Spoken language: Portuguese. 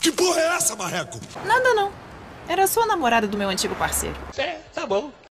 Que porra é essa, marreco? Nada não. Era só a namorada do meu antigo parceiro. É, tá bom.